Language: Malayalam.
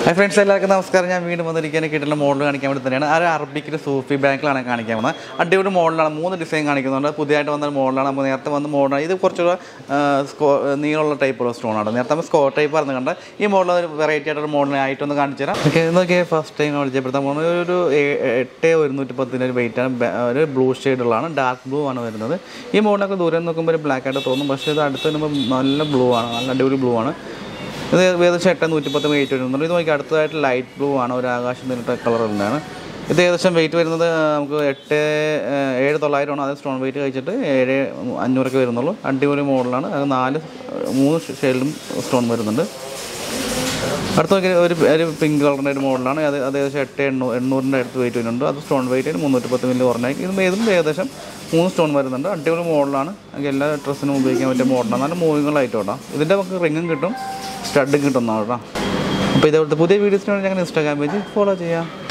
Hi friends, എല്ലാവർക്കും നമസ്കാരം. ഞാൻ വീണ്ടും വന്നിരിക്കുകയാണ് കിട്ടുന്ന മോഡൽ കാണിക്കാൻ വേണ്ടി തന്നെയാണ്. ആ അറബിക്കിൻ്റെ സൂഫി ബാങ്കിലാണ് കാണിക്കാൻ വന്നത്. അടിപൊളി മോഡലാണ്. 3 ഡിസൈൻ കാണിക്കുന്നുണ്ട്. പുതിയതായിട്ട് വന്ന മോഡലാണ്. നമ്മൾ നേരത്തെ വന്ന മോഡലാണ്. ഇത് കുറച്ചുകൂടെ നീളമുള്ള ടൈപ്പുള്ള സ്റ്റോണാണ്. നേരത്തെ നമ്മൾ സ്കോ ടൈപ്പ് പറഞ്ഞു കണ്ട ഈ മോഡൽ ഒരു വെറൈറ്റി ആയിട്ടൊരു മോഡലായിട്ടൊന്ന് കാണിച്ചു തരാം. ഓക്കെ, ഇതൊക്കെ ഫസ്റ്റ് ടൈം വിളിച്ചപ്പെടുത്താൻ പോകുന്നത് ഒരു 8,110 ഒരു വെയിറ്റാണ്. ഒരു ബ്ലൂ ഷെയ്ഡുള്ളതാണ്. ഡാർക്ക് ബ്ലൂ ആണ് വരുന്നത്. ഈ മോഡലൊക്കെ ദൂരം നോക്കുമ്പോൾ ഒരു ബ്ലാക്ക് ആയിട്ട് തോന്നും, പക്ഷേ ഇത് അടുത്ത് വരുമ്പോൾ നല്ല ബ്ലൂ ആണ്. നല്ല അടിപൊളി ബ്ലൂ ആണ്. ഇത് ഏകദേശം 8,110 വെയിറ്റ് വരുന്നുണ്ട്. ഇത് നോക്കി അടുത്തതായിട്ട് ലൈറ്റ് ബ്ലൂ ആണ്, ഒരു ആകാശം നിന്നിട്ട് കളറുള്ളതാണ്. ഇത് ഏകദേശം വെയിറ്റ് വരുന്നത് നമുക്ക് 7,900 ആണ്. അത് സ്റ്റോൺ വെയിറ്റ് കഴിച്ചിട്ട് 7,500 വരുന്നുള്ളൂ. അടിപൊളി മോഡലാണ്. അത് 3 ഷെയ്ഡിലും സ്റ്റോൺ വരുന്നുണ്ട്. അടുത്ത നോക്കി ഒരു പിങ്ക് കളറിൻ്റെ ഒരു മോഡലാണ്. അത് ഏകദേശം 8,800 അടുത്ത് വെയിറ്റ് വരുന്നുണ്ട്. അത് സ്റ്റോൺ വെയിറ്റ് 310 മില്ലി കുറഞ്ഞായി. ഇതും ഏകദേശം 3 സ്റ്റോൺ വരുന്നുണ്ട്. അടിപൊളി മോഡലാണ്. എല്ലാ ഡ്രസ്സിനും ഉപയോഗിക്കാൻ പറ്റിയ മോഡലാണ്. നല്ല മൂവിങ്ങുകളായിട്ട് കേട്ടോ. ഇതിൻ്റെ നമുക്ക് റിങ്ങും കിട്ടും, സ്റ്റഡും കിട്ടുന്നതാണ് കേട്ടോ. അപ്പോൾ ഇതേപോലത്തെ പുതിയ വീഡിയോസിന് വേണ്ടി ഞങ്ങൾ ഇൻസ്റ്റാഗ്രാം പേജ് ഫോളോ ചെയ്യാം.